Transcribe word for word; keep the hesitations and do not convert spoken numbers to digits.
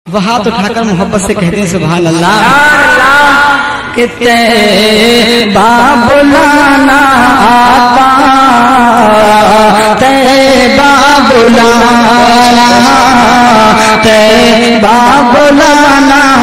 वह हाथ उठाकर मोहब्बत से कहते हैं सुभान अल्लाह। कितने बाबुलाना आता ते बाबुलाना ते बाबुलाना